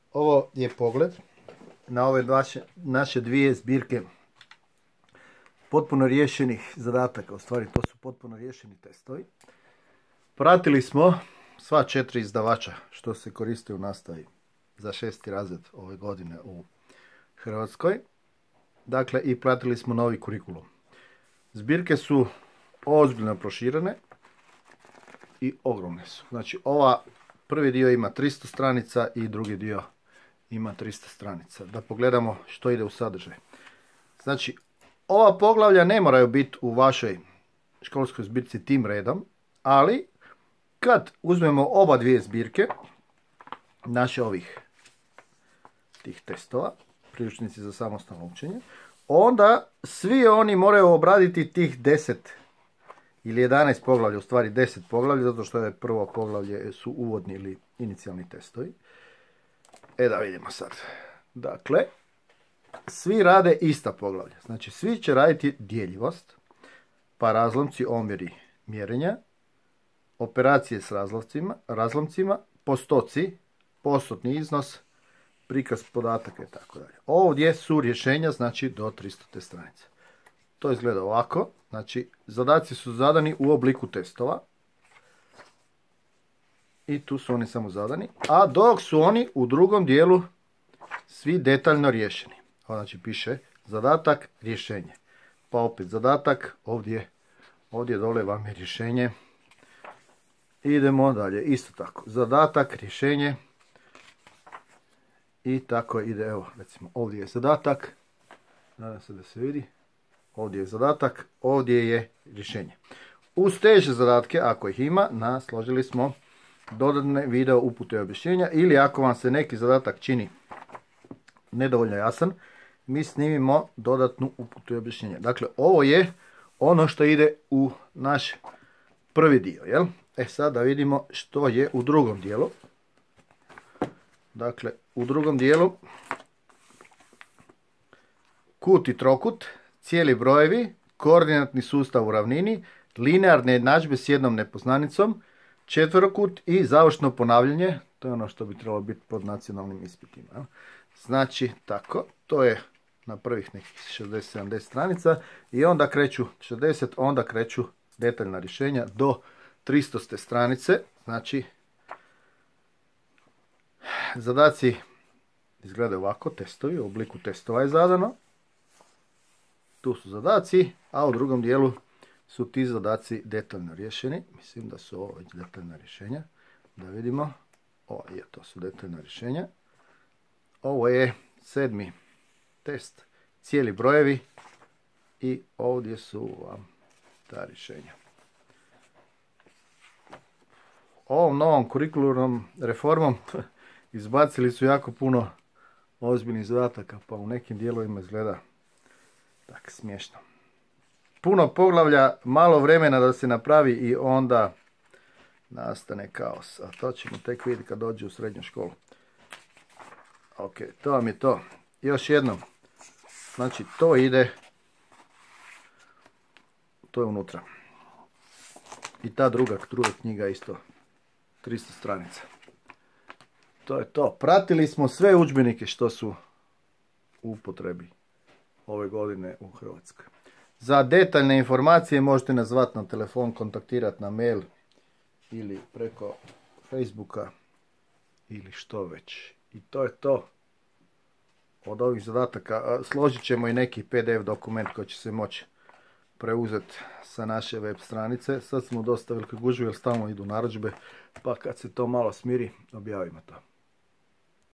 Ovo je pogled na ove naše dvije zbirke potpuno riješenih zadataka. U stvari to su potpuno riješeni testovi. Pratili smo sva 4 izdavača što se koriste u nastavi za 6. razred ove godine u Hrvatskoj. Dakle, i pratili smo novi kurikulum. Zbirke su ozbiljno proširene i ogromne su. Znači, prvi dio ima 300 stranica i drugi dio ima 300 stranica. Da pogledamo što ide u sadržaj. Znači, ova poglavlja ne moraju biti u vašoj školskoj zbirci tim redom, ali kad uzmemo oba dvije zbirke, naše tih testova, priručnici za samostalno učenje, onda svi oni moraju obraditi tih 10 ili 11 poglavlja, u stvari 10 poglavlja, zato što je prvo poglavlje su uvodni ili inicijalni testovi. Da vidimo sad. Dakle, svi rade ista poglavlja. Znači, svi će raditi djeljivost, pa razlomci, omjeri, mjerenja, operacije s razlomcima, postoci, postotni iznos, prikaz podataka i tako dalje. Ovdje su rješenja, znači do 300 stranice. To izgleda ovako. Znači, zadaci su zadani u obliku testova. I tu su oni samo zadani. A dok su oni u drugom dijelu svi detaljno riješeni. Znači, piše zadatak, rješenje. Pa opet zadatak, ovdje dole vam je rješenje. Idemo dalje, isto tako. Zadatak, rješenje. I tako ide, evo, recimo, ovdje je zadatak. Nadam se da se vidi. Ovdje je zadatak, ovdje je rješenje. Uz teže zadatke, ako ih ima, nasložili smo dodatne video upute i objašnjenja. Ili ako vam se neki zadatak čini nedovoljno jasan, mi snimimo dodatnu uputu i objašnjenje. Dakle, ovo je ono što ide u naš prvi dio, jel? Sad da vidimo što je u drugom dijelu. Dakle, u drugom dijelu kut i trokut, cijeli brojevi, koordinatni sustav u ravnini, linearne jednadžbe s jednom nepoznanicom, četverokut i završno ponavljanje. To je ono što bi trebalo biti pod nacionalnim ispitima. Jel? Znači, tako, to je na prvih nekih 60-70 stranica i onda kreću 60, onda kreću detaljna rješenja do 300 stranice. Znači, zadaci izgledaju ovako, testovi, u obliku testova je zadano. Tu su zadaci, a u drugom dijelu su ti zadaci detaljno riješeni. Mislim da su ovo već detaljna rješenja. Da vidimo. To su detaljna rješenja. Ovo je 7. test, cijeli brojevi i ovdje su vam ta rješenja. Ovom novom kurikulurnom reformom izbacili su jako puno ozbiljnih zadataka, pa u nekim dijelovima izgleda tako smiješno. Puno poglavlja, malo vremena da se napravi i onda nastane kaos. A to ćemo tek vidjeti kad dođe u srednju školu. Ok, to vam je to. Još jednom. Znači, to ide. To je unutra. I ta druga knjiga isto. 300 stranica. To je to. Pratili smo sve udžbenike što su u upotrebi ove godine u Hrvatskoj. Za detaljne informacije možete nas zvati na telefon, kontaktirati na mail ili preko Facebooka ili što već. I to je to od ovih zadataka. Složit ćemo i neki PDF dokument koji će se moći preuzeti sa naše web stranice. Sad smo dosta velike gužve jer stalno idu narudžbe, pa kad se to malo smiri objavimo to.